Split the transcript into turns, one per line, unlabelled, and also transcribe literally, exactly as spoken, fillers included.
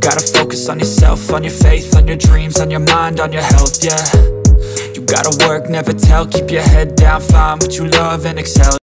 gotta focus on yourself, on your faith, on your dreams, on your mind, on your health, yeah. You gotta work, never tell, keep your head down, find what you love and excel.